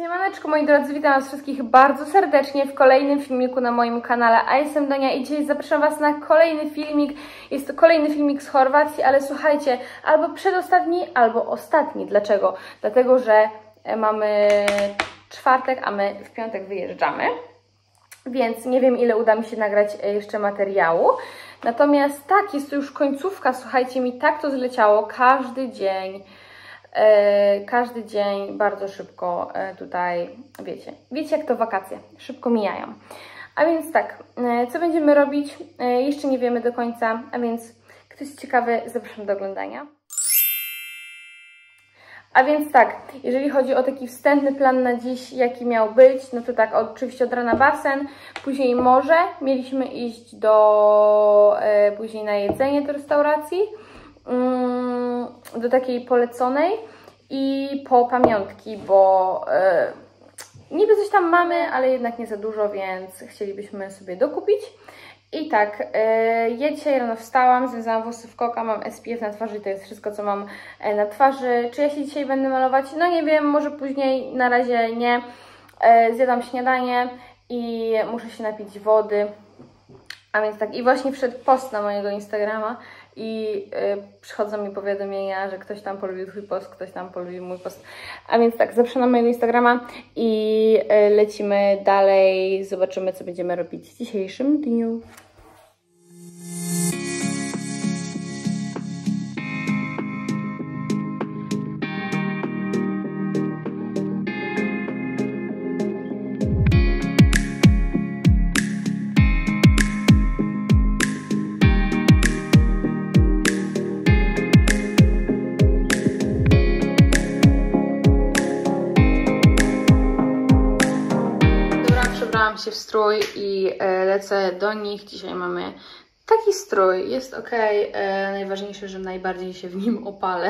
Siemaneczko moi drodzy, witam was wszystkich bardzo serdecznie w kolejnym filmiku na moim kanale, a jestem Donia i dzisiaj zapraszam was na kolejny filmik. Jest to kolejny filmik z Chorwacji, ale słuchajcie, albo przedostatni, albo ostatni. Dlaczego? Dlatego, że mamy czwartek, a my w piątek wyjeżdżamy, więc nie wiem ile uda mi się nagrać jeszcze materiału. Natomiast tak, jest to już końcówka, słuchajcie, mi tak to zleciało, każdy dzień bardzo szybko tutaj, wiecie jak to wakacje, szybko mijają. A więc tak, co będziemy robić, jeszcze nie wiemy do końca, a więc ktoś ciekawy, zapraszam do oglądania. A więc tak, jeżeli chodzi o taki wstępny plan na dziś, jaki miał być, no to tak, oczywiście od rana basen, później morze, mieliśmy iść później na jedzenie do restauracji, do takiej poleconej i po pamiątki, bo niby coś tam mamy, ale jednak nie za dużo, więc chcielibyśmy sobie dokupić. I tak, ja dzisiaj rano wstałam, związałam włosy w koka, mam SPF na twarzy, to jest wszystko, co mam na twarzy. Czy ja się dzisiaj będę malować? No nie wiem, może później, na razie nie. Zjadam śniadanie i muszę się napić wody. A więc tak, i właśnie wszedł post na mojego Instagrama i przychodzą mi powiadomienia, że ktoś tam polubił twój post, ktoś tam polubił mój post. A więc tak, zapraszam na mojego Instagrama i lecimy dalej, zobaczymy co będziemy robić w dzisiejszym dniu. Się w strój i lecę do nich. Dzisiaj mamy taki strój, jest ok. Najważniejsze, że najbardziej się w nim opalę.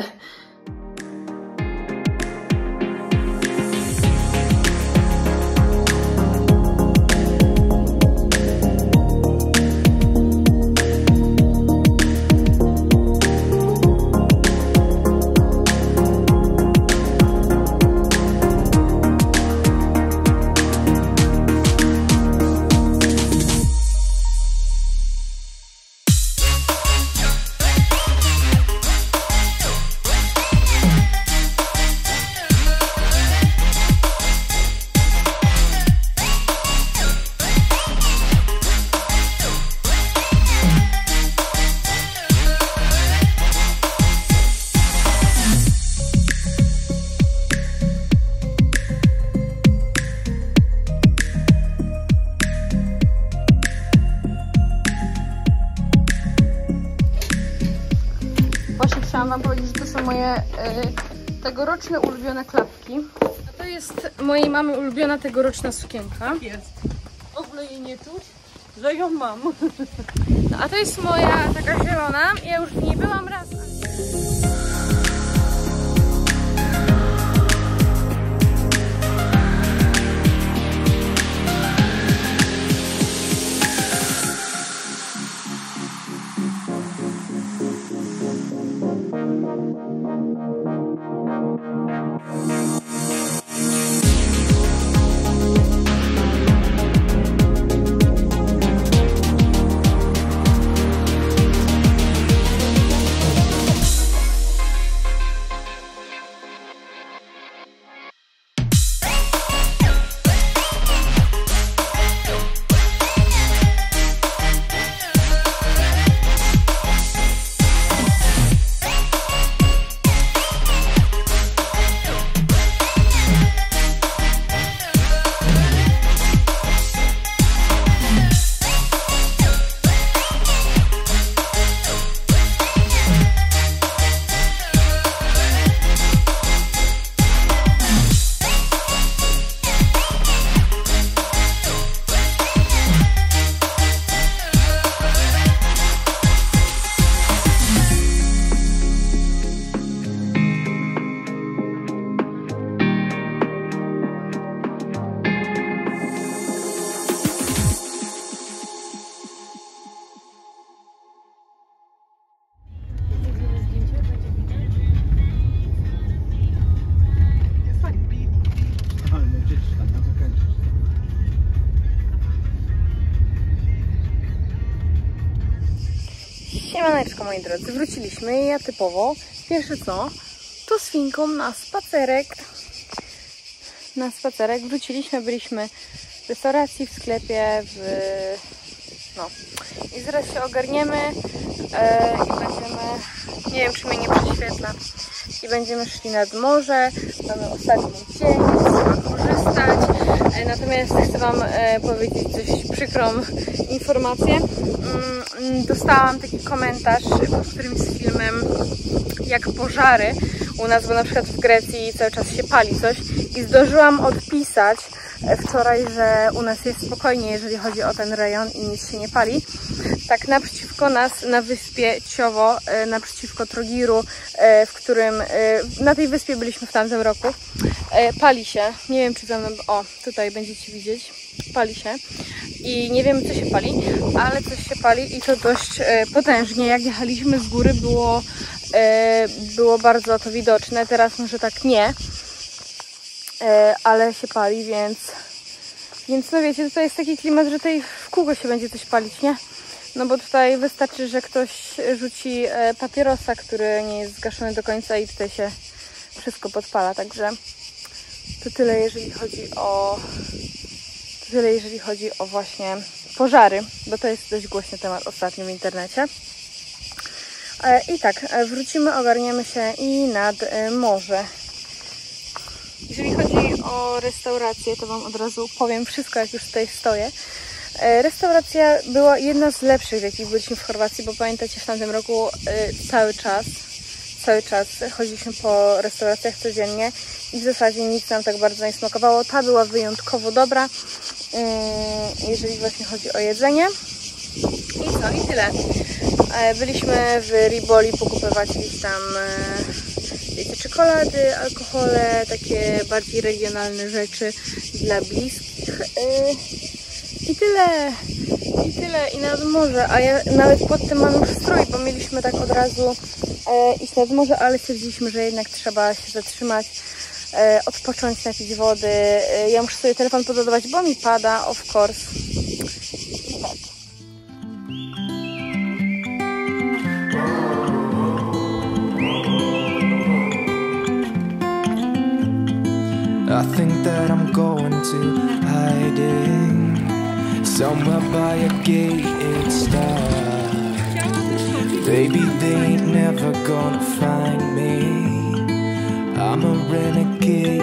Chciałam wam powiedzieć, że to są moje tegoroczne ulubione klapki. A to jest mojej mamy ulubiona tegoroczna sukienka. Jest. W ogóle jej nie czuć, że ją mam. No, a to jest moja taka zielona. Ja już w niej byłam raz. Siemaneczko, moi drodzy, wróciliśmy i ja typowo, pierwsze co, to z Finką na spacerek. Wróciliśmy, byliśmy w restauracji, w sklepie, no. I zaraz się ogarniemy i będziemy, nie wiem czy mnie nie prześwietla, i będziemy szli nad morze. Mamy ostatni dzień, trzeba korzystać. Natomiast chcę Wam powiedzieć dość przykrą informację. Dostałam taki komentarz pod którymś z filmem, jak pożary u nas, bo na przykład w Grecji cały czas się pali coś, i zdążyłam odpisać wczoraj, że u nas jest spokojnie, jeżeli chodzi o ten rejon i nic się nie pali. Tak naprzeciwko nas, na wyspie Ciowo, naprzeciwko Trogiru, w którym, na tej wyspie byliśmy w tamtym roku, pali się. Nie wiem czy za mną, o tutaj będziecie widzieć, pali się. I nie wiemy co się pali, ale coś się pali i to dość potężnie. Jak jechaliśmy z góry, było bardzo to widoczne. Teraz może tak nie, ale się pali, więc no wiecie, tutaj jest taki klimat, że tutaj w kółko się będzie coś palić, nie? No bo tutaj wystarczy, że ktoś rzuci papierosa, który nie jest zgaszony do końca i tutaj się wszystko podpala. Także to tyle, jeżeli chodzi o właśnie pożary, bo to jest dość głośny temat ostatnio w internecie. I tak, wrócimy, ogarniemy się i nad morze. Jeżeli chodzi o restaurację, to Wam od razu powiem wszystko, jak już tutaj stoję. Restauracja była jedna z lepszych, w jakich byliśmy w Chorwacji, bo pamiętacie, w tamtym roku cały czas chodziliśmy po restauracjach codziennie i w zasadzie nic nam tak bardzo nie smakowało. Ta była wyjątkowo dobra, jeżeli właśnie chodzi o jedzenie. I co? I tyle. Byliśmy w Riboli pokupywać gdzieś tam, wiecie, czekolady, alkohole, takie bardziej regionalne rzeczy dla bliskich. I tyle. I nad morze. A ja nawet pod tym mam już strój, bo mieliśmy tak od razu iść nad morze, ale stwierdziliśmy, że jednak trzeba się zatrzymać, odpocząć, napić wody. Ja muszę sobie telefon podładować, bo mi pada, of course. Tak. I think that I'm going to hiding somewhere by a gated star. Baby, they ain't never gonna find me. I'm a renegade.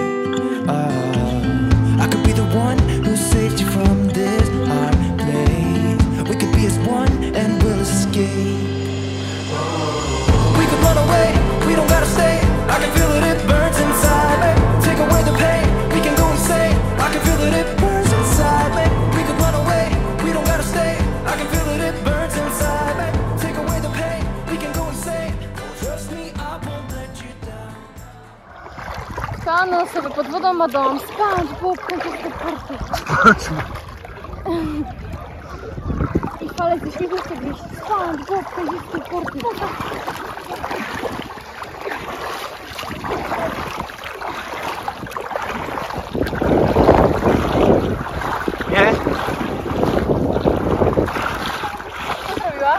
I could be the one who saved you from this hard place. We could be as one and we'll escape. We could run away, we don't gotta stay. I can feel it, it burns inside me. Take away the pain, we can go insane. I can feel it, it burns inside me. We could run away, we don't gotta stay. I can feel it, it burns inside me. Take away the pain, we can go insane. Trust me, I won't let you down. Stanę sobie pod wodą ma dom. SpongeBob, kończyste porty. I fale ze śniegu chce gdzieś. SpongeBob, kończyste porty. Nie? Co zrobiła?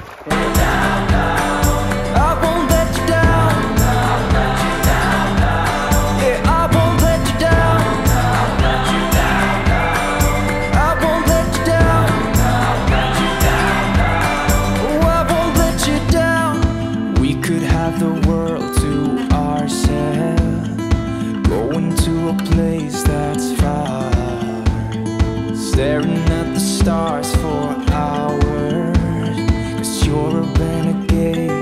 I won't let you down. Yeah, I won't let you down. I won't let you down. Oh, I won't let you down. We could have the world to ourselves, going to a place that's far, staring at the stars for hours, 'cause you're a renegade.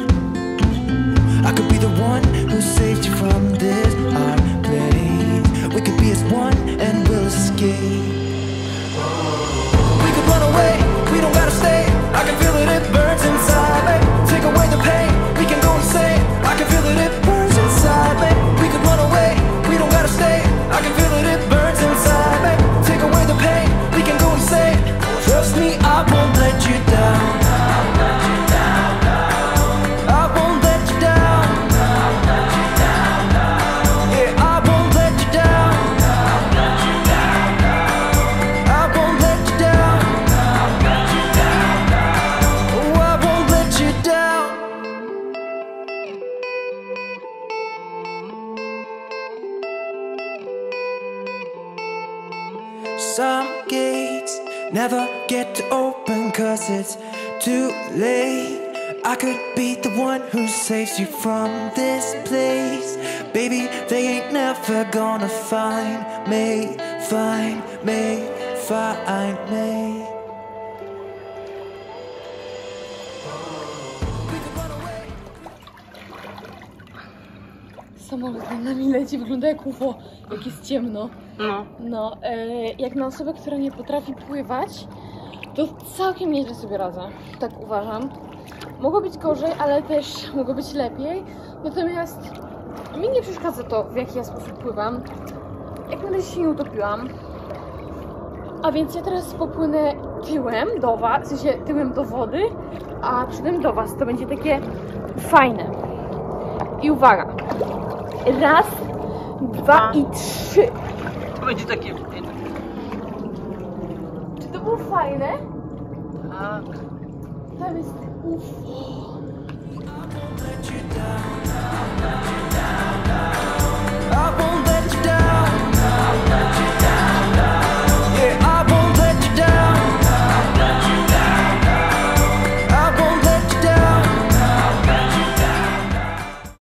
I could be the one who saved you from this hard place. We could be as one and we'll escape. We could run away, we don't gotta stay. I can feel it, it burns inside me. Take away the pain, we can go insane. I can feel it, it burns inside me. We could run away, we don't gotta stay. I can feel it, it burns inside me. Take away the pain, we can go insane. Trust me, I won't let you down. I won't let you down. Yeah, I won't let you down. Some gates never get to open 'cause it's too late. I could be the one who saves you from this place. Baby, they ain't never gonna find me, find me, find me. Samolot nad nami leci, wygląda jak UFO, jak jest ciemno. No, jak na osobę, która nie potrafi pływać, to całkiem nieźle sobie radzę. Tak uważam. Mogło być gorzej, ale też mogło być lepiej. Natomiast mi nie przeszkadza to, w jaki ja sposób pływam. Jak na razie się nie utopiłam. A więc ja teraz popłynę tyłem do was, w sensie tyłem do wody, a przodem do was. To będzie takie fajne. I uwaga. Raz, dwa i trzy. To będzie takie... Czy to było fajne? Tak. Tam jest UFO. Let you down.